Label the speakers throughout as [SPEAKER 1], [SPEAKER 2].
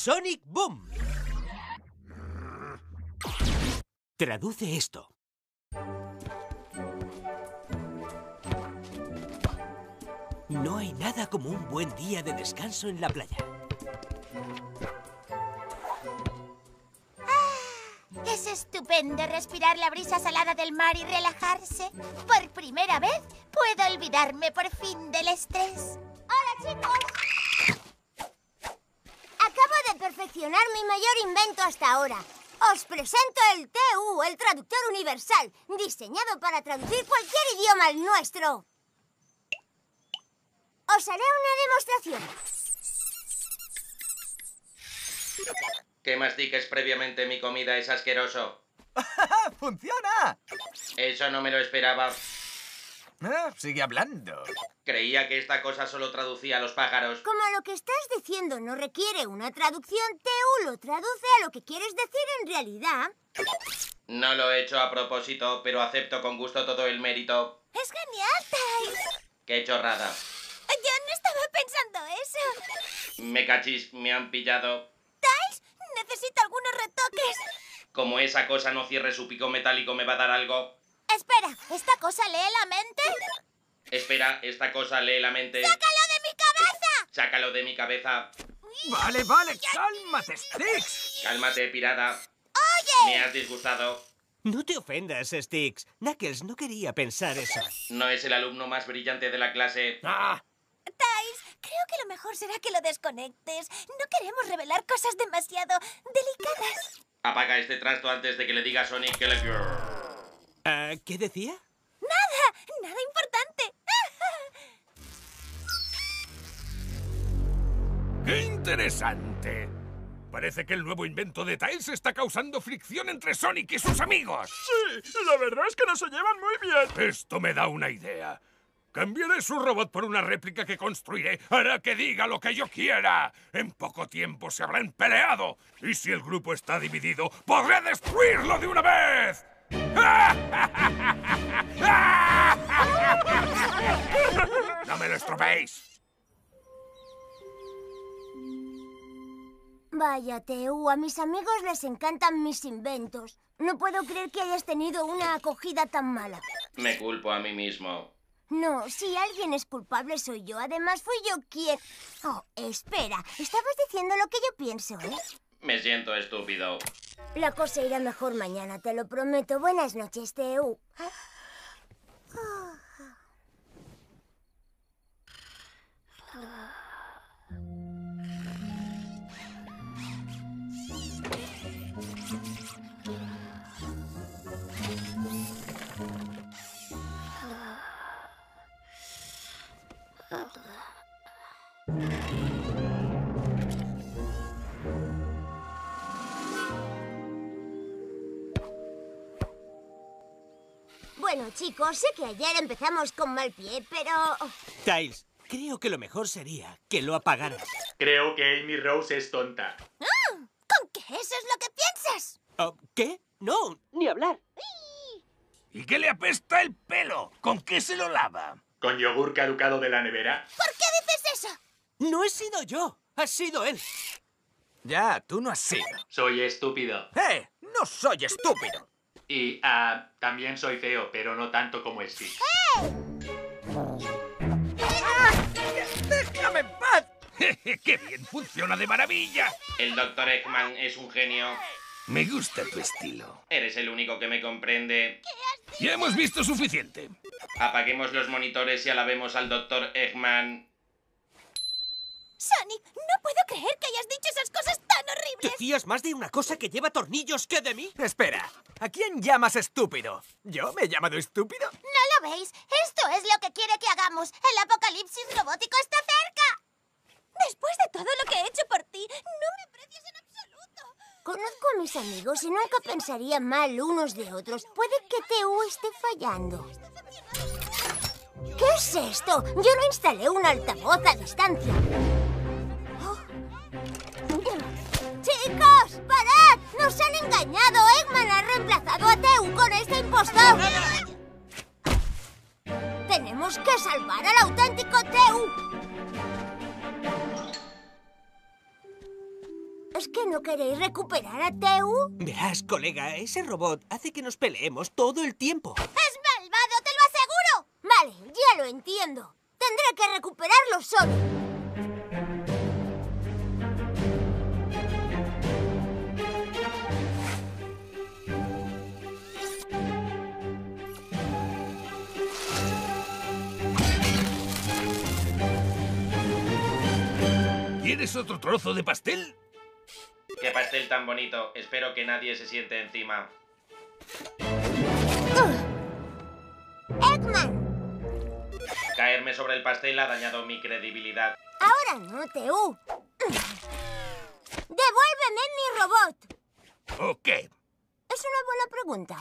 [SPEAKER 1] Sonic Boom. Traduce esto. No hay nada como un buen día de descanso en la playa.
[SPEAKER 2] Es estupendo respirar la brisa salada del mar y relajarse. Por primera vez puedo olvidarme por fin del estrés.
[SPEAKER 3] ¡Hola, chicos! Acabo de perfeccionar mi mayor invento hasta ahora. Os presento el TU, el Traductor Universal, diseñado para traducir cualquier idioma al nuestro. Os haré una demostración.
[SPEAKER 4] Que mastiques previamente mi comida es asqueroso.
[SPEAKER 5] ¡Funciona!
[SPEAKER 4] Eso no me lo esperaba.
[SPEAKER 5] Sigue hablando.
[SPEAKER 4] Creía que esta cosa solo traducía a los pájaros.
[SPEAKER 3] Como lo que estás diciendo no requiere una traducción, TU lo traduce a lo que quieres decir en realidad.
[SPEAKER 4] No lo he hecho a propósito, pero acepto con gusto todo el mérito.
[SPEAKER 2] ¡Es genial, Thais!
[SPEAKER 4] ¡Qué chorrada!
[SPEAKER 2] Yo no estaba pensando eso.
[SPEAKER 4] Me cachis, me han pillado.
[SPEAKER 2] Thais, necesito algunos retoques.
[SPEAKER 4] Como esa cosa no cierre su pico metálico, ¿me va a dar algo?
[SPEAKER 2] Espera, ¿esta cosa lee la mente?
[SPEAKER 4] Espera, esta cosa lee la mente.
[SPEAKER 2] ¡Sácalo de mi cabeza!
[SPEAKER 4] Sácalo de mi cabeza.
[SPEAKER 5] Vale, cálmate, Sticks.
[SPEAKER 4] Cálmate, pirada.
[SPEAKER 2] ¡Oye!
[SPEAKER 4] Me has disgustado.
[SPEAKER 1] No te ofendas, Sticks. Knuckles no quería pensar eso.
[SPEAKER 4] No es el alumno más brillante de la clase.
[SPEAKER 2] Thais, creo que lo mejor será que lo desconectes. No queremos revelar cosas demasiado delicadas.
[SPEAKER 4] Apaga este trasto antes de que le diga a Sonic que le...
[SPEAKER 1] ¿Qué decía?
[SPEAKER 2] Nada importante.
[SPEAKER 6] ¡Qué interesante! Parece que el nuevo invento de Tails está causando fricción entre Sonic y sus amigos.
[SPEAKER 7] Sí, la verdad es que no se llevan muy bien.
[SPEAKER 6] Esto me da una idea. Cambiaré su robot por una réplica que construiré. Hará que diga lo que yo quiera. En poco tiempo se habrán peleado. Y si el grupo está dividido, podré destruirlo de una vez. ¡No me lo estropeéis!
[SPEAKER 3] Vaya, TU, a mis amigos les encantan mis inventos. No puedo creer que hayas tenido una acogida tan mala.
[SPEAKER 4] Me culpo a mí mismo.
[SPEAKER 3] No, si alguien es culpable soy yo. Además, fui yo quien... Oh, espera. Estabas diciendo lo que yo pienso, ¿eh?
[SPEAKER 4] Me siento estúpido.
[SPEAKER 3] La cosa irá mejor mañana, te lo prometo. Buenas noches, TU. Bueno, chicos, sé que ayer empezamos con mal pie, pero...
[SPEAKER 1] Tails, creo que lo mejor sería que lo apagaras.
[SPEAKER 7] Creo que Amy Rose es tonta.
[SPEAKER 2] ¿Con qué eso es lo que piensas?
[SPEAKER 1] ¿Qué? No, ni hablar.
[SPEAKER 6] ¿Y qué le apesta el pelo? ¿Con qué se lo lava?
[SPEAKER 7] ¿Con yogur caducado de la nevera?
[SPEAKER 2] ¿Por qué dices eso?
[SPEAKER 1] No he sido yo, ha sido él.
[SPEAKER 5] Ya, tú no has sido.
[SPEAKER 7] Soy estúpido.
[SPEAKER 5] No soy estúpido.
[SPEAKER 7] Y, también soy feo, pero no tanto como Steve.
[SPEAKER 5] ¡Déjame en paz!
[SPEAKER 6] ¡Qué bien! ¡Funciona de maravilla!
[SPEAKER 4] El Dr. Eggman es un genio.
[SPEAKER 6] Me gusta tu estilo.
[SPEAKER 4] Eres el único que me comprende.
[SPEAKER 6] Ya hemos visto suficiente.
[SPEAKER 4] Apaguemos los monitores y alabemos al Dr. Eggman.
[SPEAKER 2] Sonic, no puedo creer que hayas dicho esas cosas tan horribles.
[SPEAKER 1] ¿Te fías más de una cosa que lleva tornillos que de mí?
[SPEAKER 5] Espera, ¿a quién llamas estúpido? ¿Yo me he llamado estúpido?
[SPEAKER 2] ¿No lo veis? Esto es lo que quiere que hagamos. El apocalipsis robótico está cerca. Después de todo lo que he hecho por ti, no me aprecias en absoluto.
[SPEAKER 3] Conozco a mis amigos y nunca pensarían mal unos de otros. Puede que TU esté fallando. ¿Qué es esto? Yo no instalé un altavoz a distancia. ¡Chicos, parad! ¡Nos han engañado! Eggman ha reemplazado a TU con este impostor. ¡Tenemos que salvar al auténtico TU! queréis recuperar a Teu?
[SPEAKER 1] Verás, colega, ese robot hace que nos peleemos todo el tiempo.
[SPEAKER 2] ¡Es malvado, te lo aseguro!
[SPEAKER 3] Vale, ya lo entiendo. Tendré que recuperarlo solo.
[SPEAKER 6] ¿Quieres otro trozo de pastel?
[SPEAKER 4] ¡Qué pastel tan bonito! Espero que nadie se siente encima.
[SPEAKER 3] ¡Eggman!
[SPEAKER 4] Caerme sobre el pastel ha dañado mi credibilidad.
[SPEAKER 3] Ahora no, Teu. ¡Devuélveme mi robot!
[SPEAKER 6] ¿O qué?
[SPEAKER 3] Es una buena pregunta.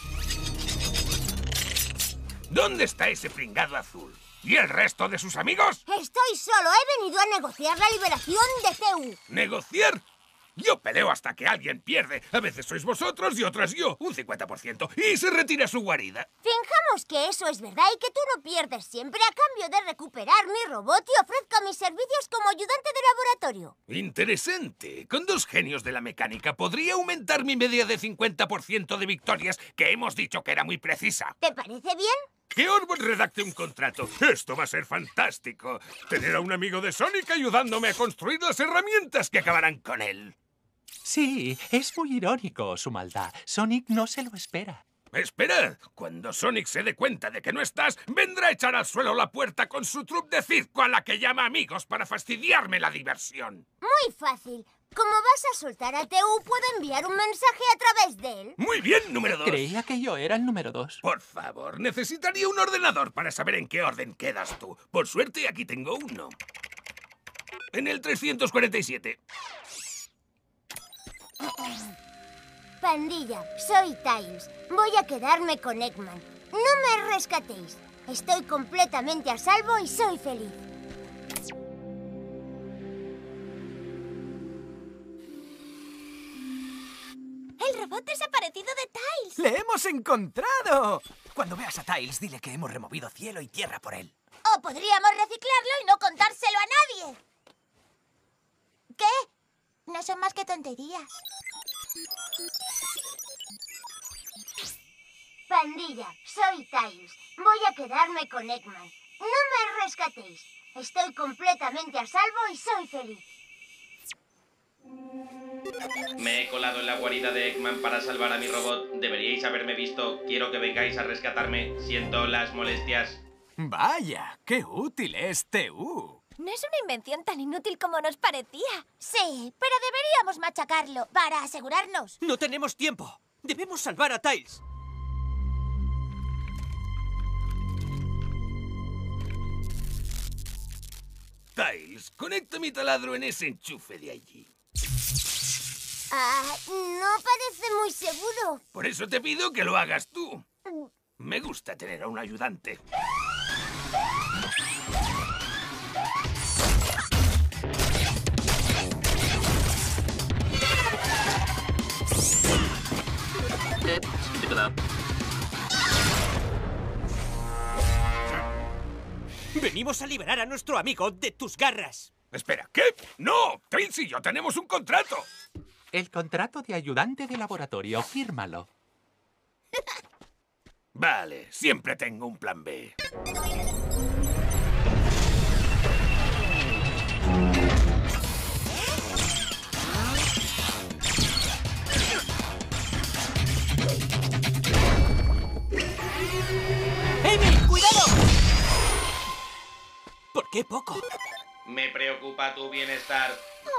[SPEAKER 6] ¿Dónde está ese pringado azul? ¿Y el resto de sus amigos?
[SPEAKER 3] Estoy solo. He venido a negociar la liberación de Teu.
[SPEAKER 6] ¿Negociar? Yo peleo hasta que alguien pierde. A veces sois vosotros y otras yo. Un 50%. Y se retira a su guarida.
[SPEAKER 3] Fijamos que eso es verdad y que tú no pierdes siempre a cambio de recuperar mi robot y ofrezca mis servicios como ayudante de laboratorio.
[SPEAKER 6] Interesante. Con 2 genios de la mecánica podría aumentar mi media de 50% de victorias, que hemos dicho que era muy precisa.
[SPEAKER 3] ¿Te parece bien?
[SPEAKER 6] Que Orbot redacte un contrato. Esto va a ser fantástico. Tener a un amigo de Sonic ayudándome a construir las herramientas que acabarán con él.
[SPEAKER 8] Sí, es muy irónico su maldad. Sonic no se lo espera.
[SPEAKER 6] Esperad. Cuando Sonic se dé cuenta de que no estás, vendrá a echar al suelo la puerta con su troupe de circo a la que llama amigos para fastidiarme la diversión.
[SPEAKER 3] Muy fácil. Como vas a soltar a Teu, puedo enviar un mensaje a través de él.
[SPEAKER 6] Muy bien, número 2.
[SPEAKER 8] Creía que yo era el número 2.
[SPEAKER 6] Por favor, necesitaría un ordenador para saber en qué orden quedas tú. Por suerte, aquí tengo uno. En el 347.
[SPEAKER 3] Pandilla, soy Tails. Voy a quedarme con Eggman. No me rescatéis. Estoy completamente a salvo y soy feliz.
[SPEAKER 2] ¡El robot desaparecido de Tails!
[SPEAKER 5] ¡Le hemos encontrado! Cuando veas a Tails, dile que hemos removido cielo y tierra por él.
[SPEAKER 2] O podríamos reciclarlo y no contárselo a nadie. ¿Qué? No son más que tonterías.
[SPEAKER 3] Pandilla, soy Tails. Voy a quedarme con Eggman. No me rescatéis. Estoy completamente a salvo y soy feliz.
[SPEAKER 4] Me he colado en la guarida de Eggman para salvar a mi robot. Deberíais haberme visto. Quiero que vengáis a rescatarme. Siento las molestias.
[SPEAKER 5] Vaya, qué útil es Teu.
[SPEAKER 2] No es una invención tan inútil como nos parecía. Sí, pero deberíamos machacarlo para asegurarnos.
[SPEAKER 1] No tenemos tiempo. Debemos salvar a Tails.
[SPEAKER 6] Tails, conecta mi taladro en ese enchufe de allí.
[SPEAKER 3] No parece muy seguro.
[SPEAKER 6] Por eso te pido que lo hagas tú. Me gusta tener a un ayudante.
[SPEAKER 1] Venimos a liberar a nuestro amigo de tus garras.
[SPEAKER 6] Espera, ¿qué? ¡No! Tails y yo tenemos un contrato.
[SPEAKER 8] El contrato de ayudante de laboratorio, fírmalo.
[SPEAKER 6] Vale, siempre tengo un plan B.
[SPEAKER 1] ¡Amy, cuidado! ¿Por qué poco?
[SPEAKER 4] Me preocupa tu bienestar.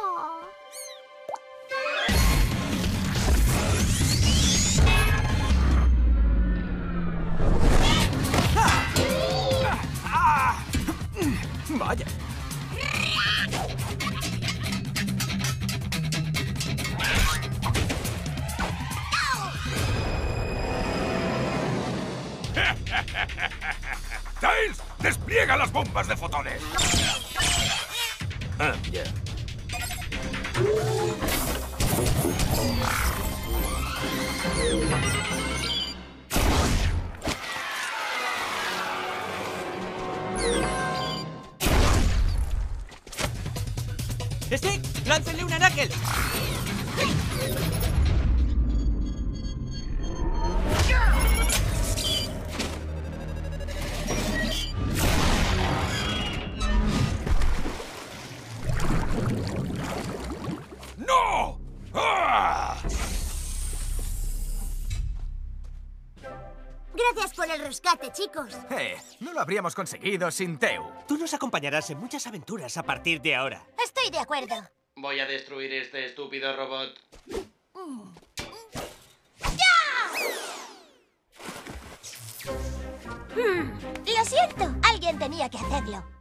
[SPEAKER 5] Vaya.
[SPEAKER 6] ¡Tails! ¡Despliega las bombas de fotones! Ah, ya.
[SPEAKER 1] ¡Stick! ¡Láncenle una Knuckles!
[SPEAKER 3] Gracias por el rescate, chicos.
[SPEAKER 5] No lo habríamos conseguido sin Teu.
[SPEAKER 1] Tú nos acompañarás en muchas aventuras a partir de ahora.
[SPEAKER 2] Estoy de acuerdo.
[SPEAKER 4] Voy a destruir este estúpido robot.
[SPEAKER 2] Lo siento, alguien tenía que hacerlo.